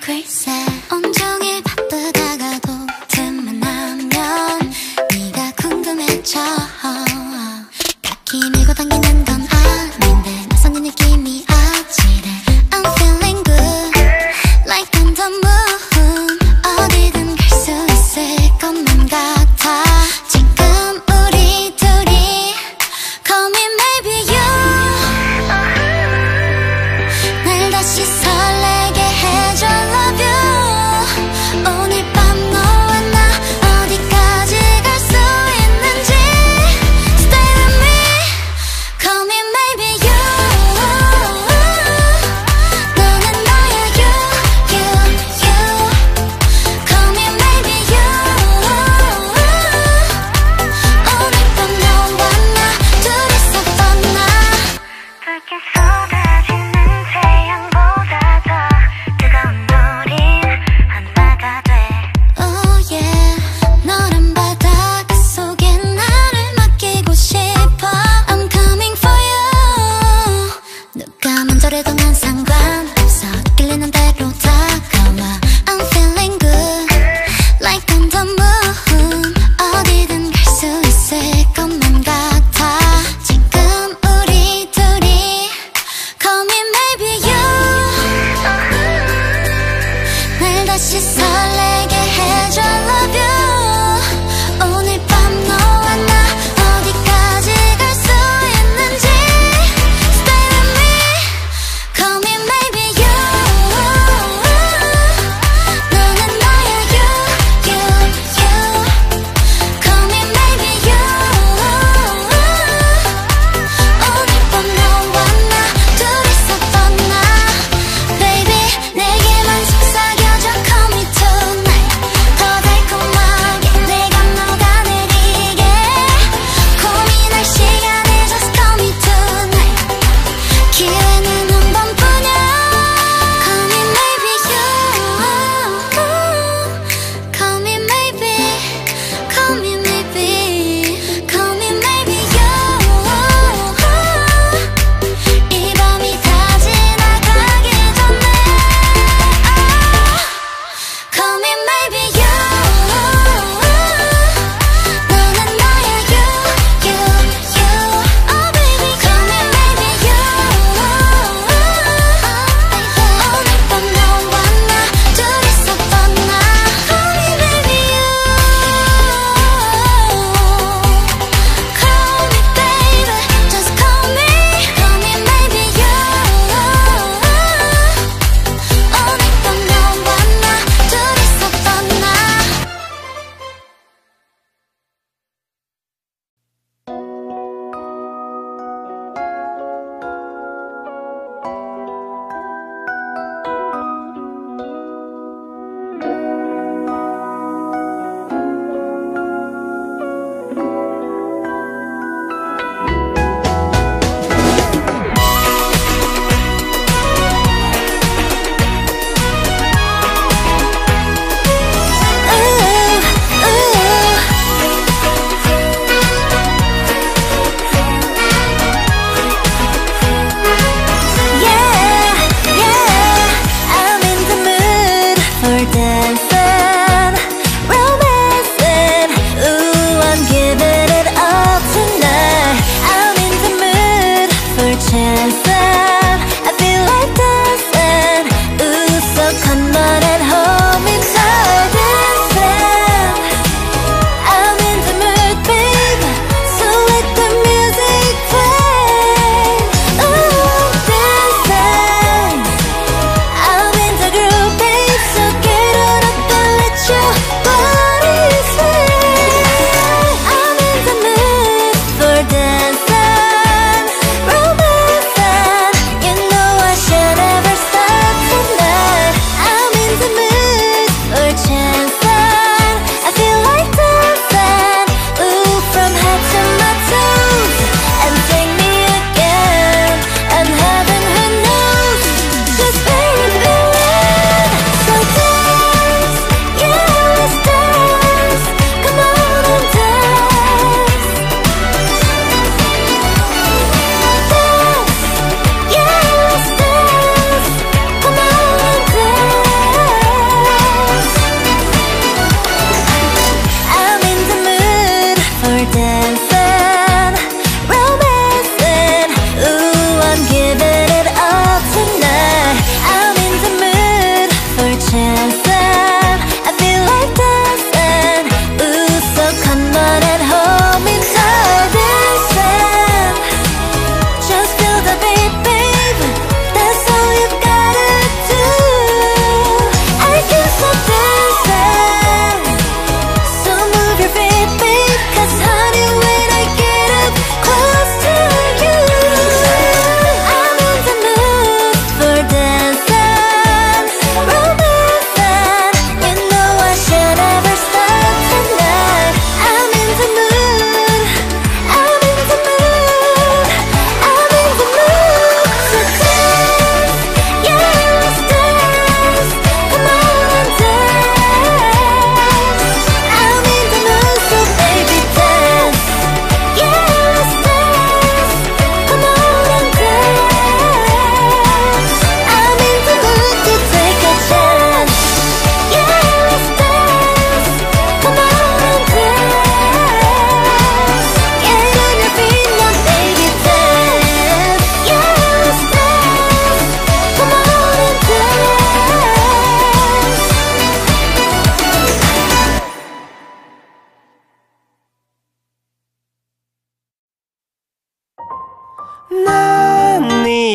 글쎄 온종일 바쁘다가도 틈만 나면 네가 궁금해져. 딱히 밀고 당기는 건 아닌데 낯선 느낌이 아찔해. I'm feeling good like on the moon. 어디든 갈 수 있을 것만 같아. 지금 우리 둘이 call me maybe you. 날 다시 설레게 해줘 love you.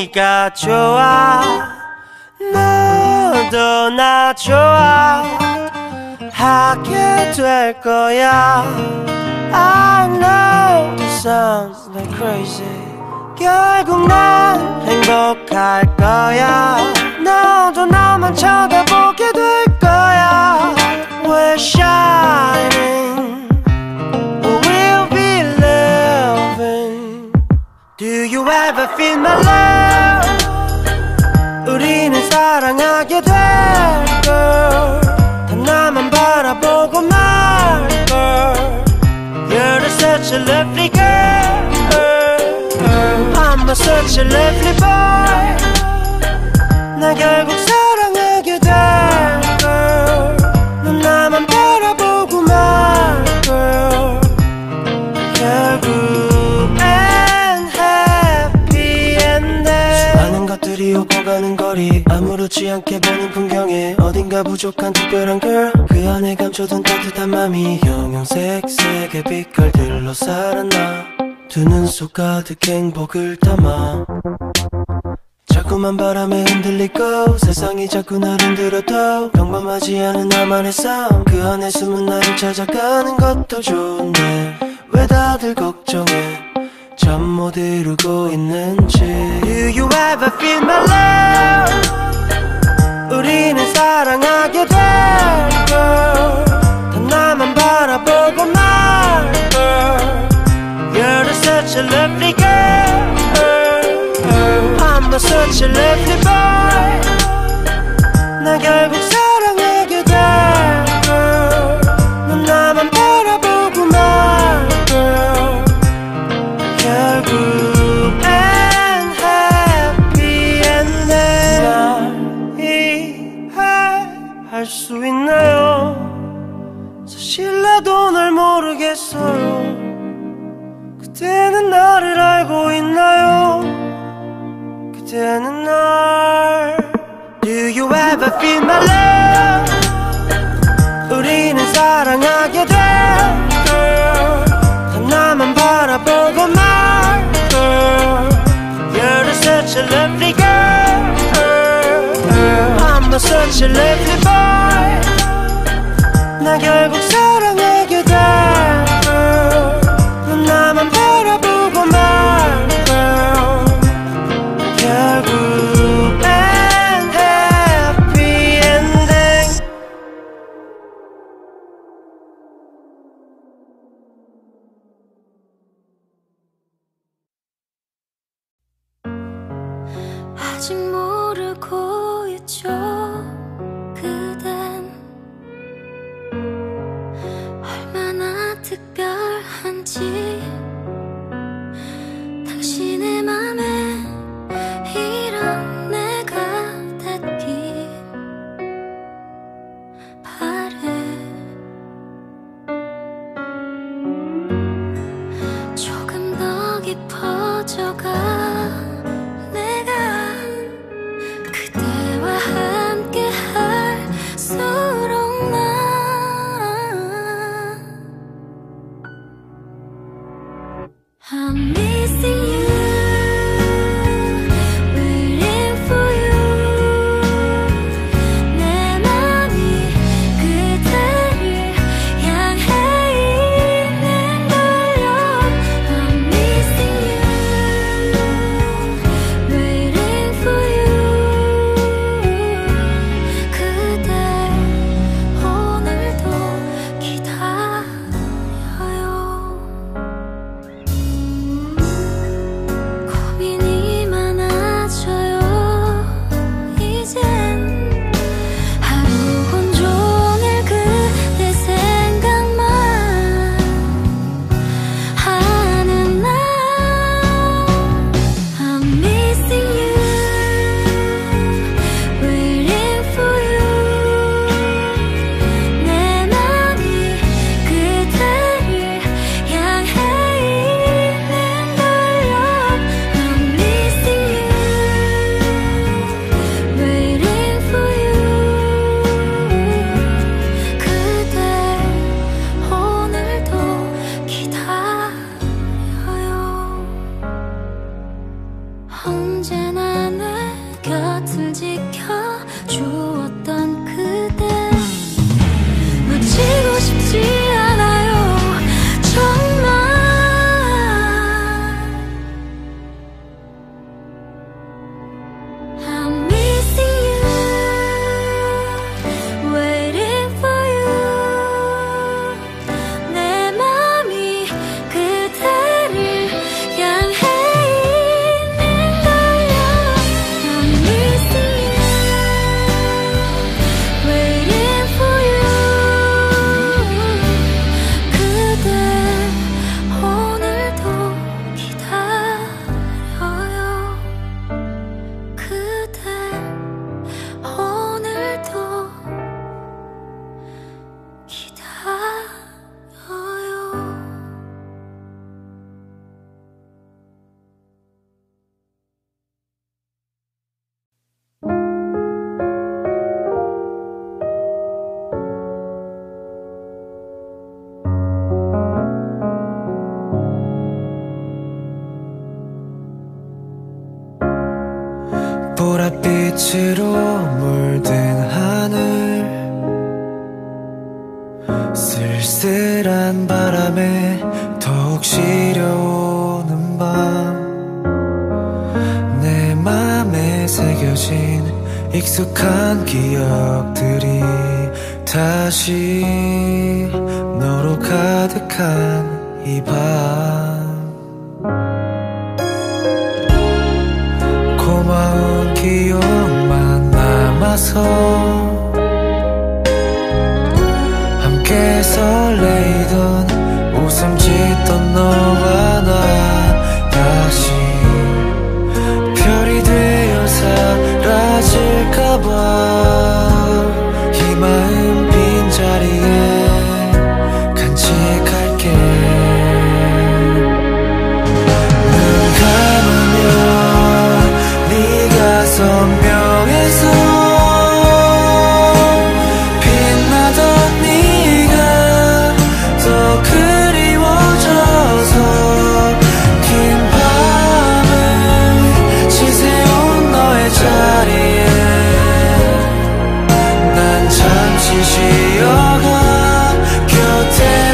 네가 좋아 너도 나 좋아하게 될 거야 I know this sounds like crazy 결국 난 행복할 거야 너도 나만 쳐다보게 될 거야 We're shining We'll be loving Do you ever feel my love 우리는 사랑하게 될걸 단 나만 바라보고 말걸 You're such a lovely girl I'm such a lovely boy 나 결국 사랑하게 될걸 넌 나만 바라보고 말걸 결국엔 happy ending 수많은 것들이 오고 가는 거리 아무렇지 않게 보는 풍경에 어딘가 부족한 특별한 girl 그 안에 감춰둔 따뜻한 맘이 형형색색의 빛깔들로 살아나 두 눈 속 가득 행복을 담아 자꾸만 바람에 흔들리고 세상이 자꾸 날 흔들어도 평범하지 않은 나만의 삶 그 안에 숨은 나를 찾아가는 것도 좋은데 왜 다들 걱정해 잠 못 이루고 있는지 Do you ever feel my love 우리는 사랑하게 될걸 단 나만 바라보고 말걸 You're such a lovely girl I'm such a lovely boy 나 결국 사랑하게 될걸 넌 나만 바라보고 말걸 결국엔 happy ending 날 이해할 수 있나요 사실 나도 널 모르겠어요 그대는 나를 알고 있나요 그대는 날 Do you ever feel my love 우리는 사랑하게 될걸 단 나만 바라보고 말걸 You're such a lovely girl I'm such a lovely boy 나 결국 사랑하게 될걸 넌 나만 바라보고 말걸 결국엔 happy ending 아직 모르고 있죠 그댄 얼마나 특별한지 당신의 맘에 이런 내가 닿길 바래 조금 더 깊어져가 내가 그대와 함께 할수록 난 빛으로 물든 하늘, 쓸쓸한 바람에 더욱 시려오는 밤, 내 맘에 새겨진 익숙한 기억들이 다시 너로 가득한 이 밤, 고마운 기억만 남아서 함께 설레이던 웃음 짓던 너와 나 다시 별이 되어 사라질까봐 이 마음 빈자리에 간직할게. 눈 감으면 네가 선명해서 빛나던 네가 더 그리워져서 긴 밤을 지새운 너의 자리에 난 잠시 쉬어가 곁에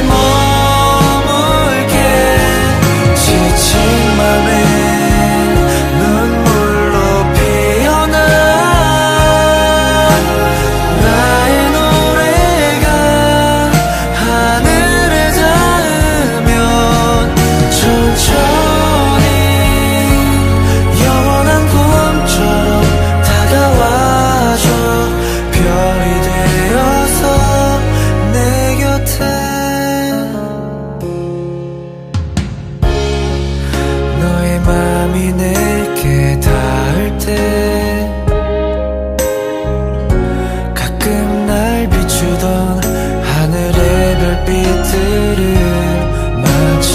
머물게. 지친 맘에 눈물로 피어나 나의 노래가 하늘에 닿으면 천천히 영원한 꿈처럼 다가와줘. 별이 되어서 내 곁에 너의 맘이 내게 닿을 때 가끔 날 비추던 하늘의 별빛들을 마치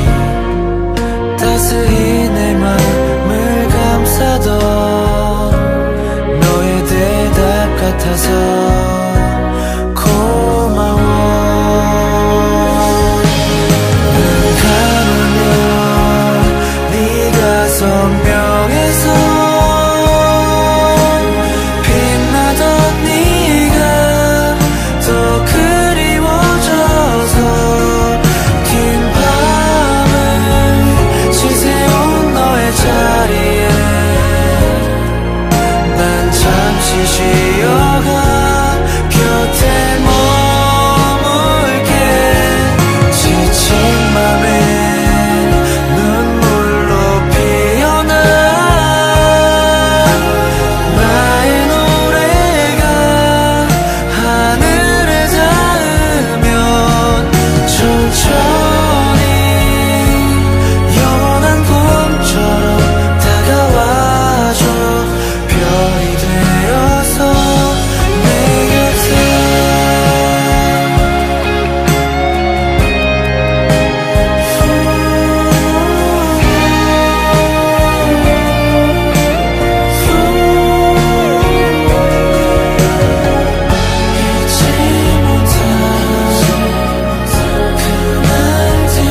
따스히 내 맘을 감싸던 너의 대답 같아서 고마워. 눈 감으면 네가 선명해서 빛나던 네가 더 그리워져서 긴 밤을 지새운 너의 자리에 난 잠시 쉬어가 곁에 머물게. 지친 맘에 눈물로 피어나 나의 노래가 하늘에 닿으면 천천히 영원한 꿈처럼 다가와줘. 별이 되어서 내 곁에 잊지 못한 그 날들이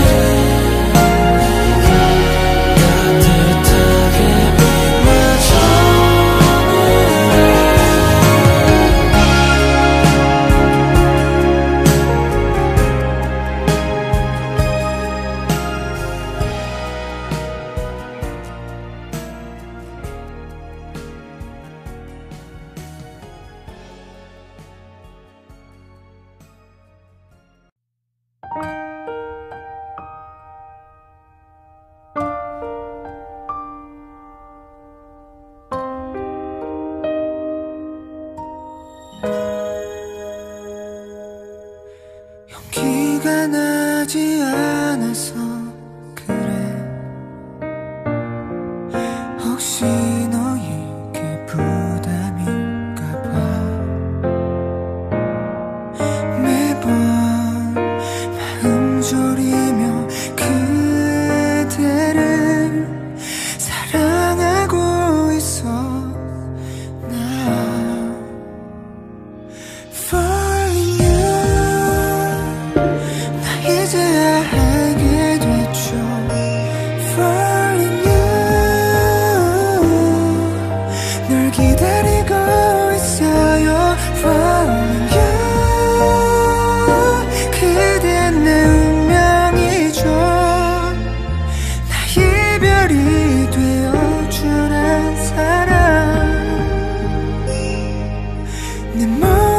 따뜻하게 빛나줘. 용기가 나지 않아서 그래. 혹시 너에게 부담인가 봐. 매번 마음 졸이며 그대를 사랑하고 있어 나. Falling you 나 이제야 알게 말